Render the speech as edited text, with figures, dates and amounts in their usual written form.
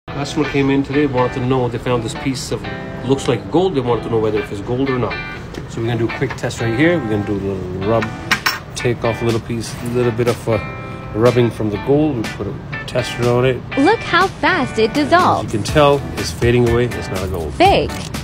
Customer came in today, wanted to know, they found this piece of, looks like gold, they wanted to know whether it's gold or not. So we're gonna do a quick test right here. We're gonna do a little rub, take off a little piece, a little bit of rubbing from the gold. We put a tester on it. Look how fast it dissolves. As you can tell, it's fading away, it's not a gold. Fake.